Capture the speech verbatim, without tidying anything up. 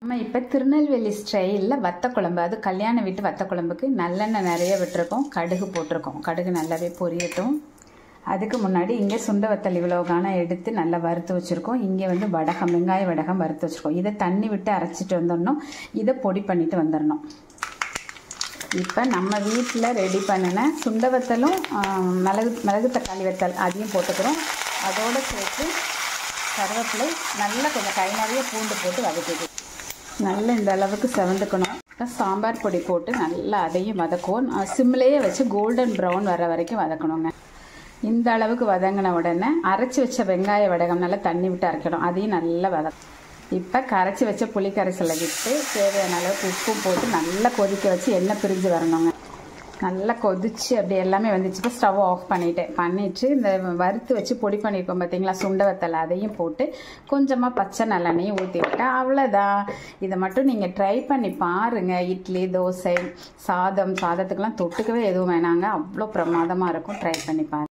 நம்ம இப்போ திருநெல்வேலி ஸ்டைலில் வத்த குழம்பு, அது கல்யாண வீட்டு வத்த குழம்புக்கு நல்லெண்ணெய் நிறைய விட்டுருக்கோம், கடுகு போட்டிருக்கோம். கடுகு நல்லாவே பொரியட்டும். அதுக்கு முன்னாடி இங்கே சுண்ட வத்தல் இவ்வளோ காணம் எடுத்து நல்லா வறுத்து வச்சுருக்கோம். இங்கே வந்து வடகம், வெங்காய வடகம் வறுத்து வச்சுருக்கோம். இதை தண்ணி விட்டு அரைச்சிட்டு வந்துடணும். இதை பொடி பண்ணிட்டு வந்துடணும். இப்போ நம்ம வீட்டில் ரெடி பண்ணின சுண்ட வத்தலும் மிளகு மிளகு தக்காளி வத்தல் அதையும் போட்டுக்கிறோம். அதோடு சேர்த்து கருவேப்பிலை நல்லா கொஞ்சம் கை நிறைய பூண்டு போட்டு வதக்கிது. நல்லா இந்த அளவுக்கு செவந்துக்கணும். சாம்பார் பொடி போட்டு நல்லா அதையும் வதக்குவோம். சிம்லேயே வச்சு கோல்டன் ப்ரௌன் வர வரைக்கும் வதக்கணுங்க. இந்த அளவுக்கு வதங்கின உடனே அரைச்சி வச்ச வெங்காய வடகம் நல்லா தண்ணி விட்டு அரைக்கணும். அதையும் நல்லா வதக்கும். இப்போ கரைச்சி வச்ச புளி கரைசலை விட்டு தேவையான அளவுக்கு உப்பும் போட்டு நல்லா கொதிக்க வச்சு எண்ணெய் பிரிஞ்சு வரணுங்க. நல்லா கொதிச்சு அப்படி எல்லாமே வந்துச்சு. இப்போ ஸ்டவ் ஆஃப் பண்ணிவிட்டேன். பண்ணிவிட்டு இந்த வறுத்து வச்சு பொடி பண்ணியிருக்கோம் பார்த்தீங்களா சுண்ட வத்தல், அதையும் போட்டு கொஞ்சமாக பச்சை நல்லெண்ணையும் ஊற்றி விட்டேன். அவ்வளோதான். இதை மட்டும் நீங்கள் ட்ரை பண்ணி பாருங்கள். இட்லி, தோசை, சாதம், சாதத்துக்கெல்லாம் தொட்டுக்கவே எதுவும் வேணாங்க. அவ்வளோ பிரமாதமாக இருக்கும். ட்ரை பண்ணி பாருங்கள்.